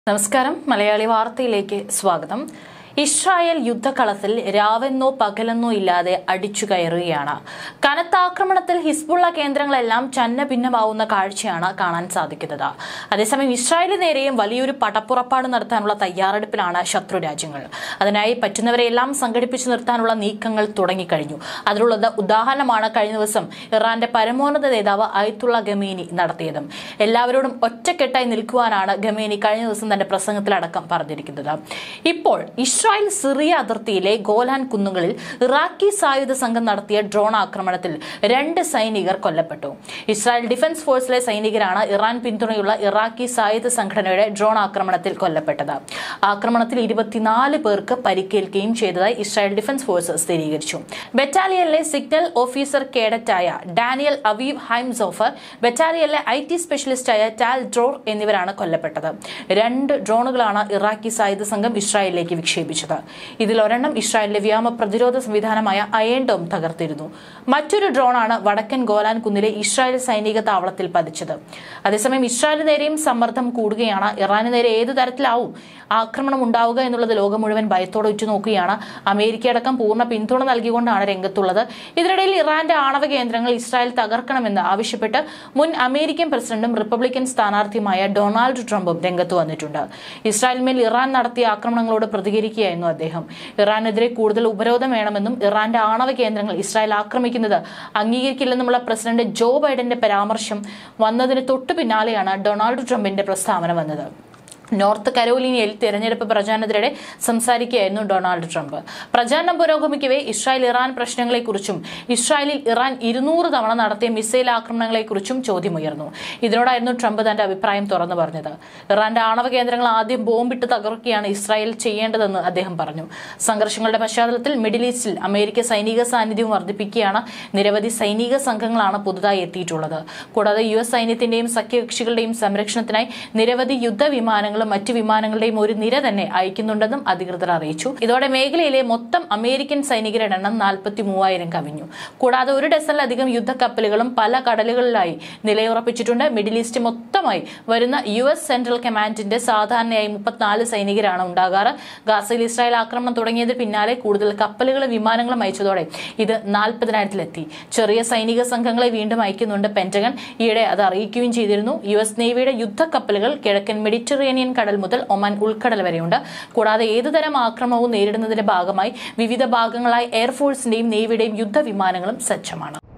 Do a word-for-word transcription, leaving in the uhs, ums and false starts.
നമസ്കാരം മലയാളി വാർത്തയിലേക്ക് സ്വാഗതം. ഇസ്രായേൽ യുദ്ധകളത്തിൽ രാവെന്നോ പകലെന്നോ ഇല്ലാതെ അടിച്ചു കയറുകയാണ്. കനത്ത ആക്രമണത്തിൽ ഹിസ്ബുള്ള കേന്ദ്രങ്ങളെല്ലാം ചന്ന ഭിന്നമാവുന്ന കാഴ്ചയാണ് കാണാൻ സാധിക്കുന്നത്. അതേസമയം ഇസ്രായേലിന് നേരെയും വലിയൊരു പടപ്പുറപ്പാട് നടത്താനുള്ള തയ്യാറെടുപ്പിലാണ് ശത്രു രാജ്യങ്ങൾ. അതിനായി പറ്റുന്നവരെയെല്ലാം സംഘടിപ്പിച്ചു നിർത്താനുള്ള നീക്കങ്ങൾ തുടങ്ങിക്കഴിഞ്ഞു. അതിനുള്ള ഉദാഹരണമാണ് കഴിഞ്ഞ ദിവസം ഇറാന്റെ പരമോന്നത നേതാവ് അയത്തുള്ള ഖമേനി നടത്തിയതും. എല്ലാവരോടും ഒറ്റക്കെട്ടായി നിൽക്കുവാനാണ് ഖമേനി കഴിഞ്ഞ ദിവസം തന്റെ പ്രസംഗത്തിലടക്കം പറഞ്ഞിരിക്കുന്നത്. ഇപ്പോൾ ഇസ്രായേൽ സിറിയ അതിർത്തിയിലെ ഗോലാൻ കുന്നുകളിൽ ഇറാഖി സായുധ സംഘം നടത്തിയ ഡ്രോൺ ആക്രമണത്തിൽ രണ്ട് സൈനികർ കൊല്ലപ്പെട്ടു. ഇസ്രായേൽ ഡിഫൻസ് ഫോഴ്സിലെ സൈനികരാണ് ഇറാൻ പിന്തുണയുള്ള ഇറാഖി സായുധ സംഘടനയുടെ ഡ്രോൺ ആക്രമണത്തിൽ കൊല്ലപ്പെട്ടത്. ആക്രമണത്തിൽ ഇരുപത്തിനാല് പേർക്ക് പരിക്കേൽക്കുകയും ചെയ്തതായി ഇസ്രായേൽ ഡിഫൻസ് ഫോഴ്സ് സ്ഥിരീകരിച്ചു. ബറ്റാലിയനിലെ സിഗ്നൽ ഓഫീസർ കേഡറ്റായ ഡാനിയൽ അവീവ് ഹൈംസോഫർ, ബറ്റാലിയനിലെ ഐ ടി സ്പെഷ്യലിസ്റ്റായ ടാൽ ഡ്രോർ എന്നിവരാണ് കൊല്ലപ്പെട്ടത്. രണ്ട് ഡ്രോണുകളാണ് ഇറാഖി സായുധ സംഘം ഇസ്രായേലിലേക്ക് വിക്ഷേപിച്ചത്. ഇതിൽ ഒരെണ്ണം ഇസ്രായേലിന്റെ വ്യോമ പ്രതിരോധ സംവിധാനമായ അയൺ ഡോം തകർത്തിരുന്നു. മറ്റൊരു ഡ്രോണാണ് വടക്കൻ ഗോലാൻ കുന്നിലെ ഇസ്രായേൽ സൈനിക താവളത്തിൽ പതിച്ചത്. അതേസമയം ഇസ്രായേലിന് നേരെയും സമ്മർദ്ദം കൂടുകയാണ്. ഇറാന് നേരെ ഏതു തരത്തിലാവും ആക്രമണം ഉണ്ടാവുക എന്നുള്ളത് ലോകം മുഴുവൻ ഭയത്തോടെ ഉറ്റുനോക്കുകയാണ്. അമേരിക്കയടക്കം പൂർണ്ണ പിന്തുണ നൽകിക്കൊണ്ടാണ് രംഗത്തുള്ളത്. ഇതിനിടയിൽ ഇറാന്റെ ആണവ കേന്ദ്രങ്ങൾ ഇസ്രായേൽ തകർക്കണമെന്ന് ആവശ്യപ്പെട്ട് മുൻ അമേരിക്കൻ പ്രസിഡന്റും റിപ്പബ്ലിക്കൻ സ്ഥാനാർത്ഥിയുമായ ഡൊണാൾഡ് ട്രംപും രംഗത്ത് വന്നിട്ടുണ്ട്. ഇസ്രായേലിന്മേൽ ഇറാൻ നടത്തിയ ആക്രമണങ്ങളോട് പ്രതികരിക്കുകയായിരുന്നു അദ്ദേഹം. ഇറാനെതിരെ കൂടുതൽ ഉപരോധം വേണമെന്നും ഇറാന്റെ ആണവ കേന്ദ്രങ്ങൾ ഇസ്രായേൽ ആക്രമിക്കുന്നത് അംഗീകരിക്കില്ലെന്നുമുള്ള പ്രസിഡന്റ് ജോ ബൈഡന്റെ പരാമർശം വന്നതിന് തൊട്ടു പിന്നാലെയാണ് ഡൊണാൾഡ് ട്രംപിന്റെ പ്രസ്താവന വന്നത്. നോർത്ത് കരോലിനയിൽ തെരഞ്ഞെടുപ്പ് പ്രചാരണത്തിനിടെ സംസാരിക്കുകയായിരുന്നു ഡൊണാൾഡ് ട്രംപ്. പ്രചാരണം പുരോഗമിക്കവേ ഇസ്രായേൽ ഇറാൻ പ്രശ്നങ്ങളെക്കുറിച്ചും ഇസ്രായേലിൽ ഇറാൻ ഇരുന്നൂറ് തവണ നടത്തിയ മിസൈൽ ആക്രമണങ്ങളെക്കുറിച്ചും ചോദ്യമുയർന്നു. ഇതിനോടായിരുന്നു ട്രംപ് തന്റെ അഭിപ്രായം തുറന്നു പറഞ്ഞത്. ഇറാന്റെ ആണവ കേന്ദ്രങ്ങൾ ആദ്യം ബോംബിട്ട് തകർക്കുകയാണ് ഇസ്രായേൽ ചെയ്യേണ്ടതെന്ന് അദ്ദേഹം പറഞ്ഞു. സംഘർഷങ്ങളുടെ പശ്ചാത്തലത്തിൽ മിഡിൽ ഈസ്റ്റിൽ അമേരിക്ക സൈനിക സാന്നിധ്യവും വർദ്ധിപ്പിക്കുകയാണ്. നിരവധി സൈനിക സംഘങ്ങളാണ് പുതുതായി എത്തിയിട്ടുള്ളത്. കൂടാതെ യു എസ് സൈന്യത്തിന്റെയും സഖ്യകക്ഷികളുടെയും സംരക്ഷണത്തിനായി നിരവധി യുദ്ധവിമാനങ്ങൾ മറ്റു വിമാനങ്ങളുടെയും ഒരു നിര തന്നെ അയക്കുന്നുണ്ടെന്നും അധികൃതർ അറിയിച്ചു. ഇതോടെ മേഖലയിലെ മൊത്തം അമേരിക്കൻ സൈനികരുടെ എണ്ണം നാൽപ്പത്തി മൂവായിരം കവിഞ്ഞു. കൂടാതെ ഒരു ഡസനിലധികം യുദ്ധക്കപ്പലുകളും പല കടലുകളിലായി നിലയുറപ്പിച്ചിട്ടുണ്ട്. മിഡിൽ ഈസ്റ്റ് മൊത്തമായി വരുന്ന യു എസ് സെൻട്രൽ കമാൻഡിന്റെ സാധാരണയായി മുപ്പത്തിനാല് സൈനികരാണ് ഉണ്ടാകാറ്. ഗാസയിൽ ഇസ്രായേൽ ആക്രമണം തുടങ്ങിയതിന് പിന്നാലെ കൂടുതൽ കപ്പലുകളും വിമാനങ്ങളും അയച്ചതോടെ ഇത് നാൽപ്പതിനായിരത്തിലെത്തി. ചെറിയ സൈനിക സംഘങ്ങളെ വീണ്ടും അയക്കുന്നുണ്ട്. പെന്റഗൺ ഈയിടെ അത് അറിയിക്കുകയും ചെയ്തിരുന്നു. യു എസ് നേവിയുടെ യുദ്ധക്കപ്പലുകൾ കിഴക്കൻ മെഡിറ്ററേനിയൻ കടൽ മുതൽ ഒമാൻ ഉൾക്കടൽ വരെയുണ്ട്. കൂടാതെ ഏതുതരം ആക്രമണവും നേരിടുന്നതിന്റെ ഭാഗമായി വിവിധ ഭാഗങ്ങളായി എയർഫോഴ്സിന്റെയും നേവിയുടെയും യുദ്ധവിമാനങ്ങളും സജ്ജമാണ്.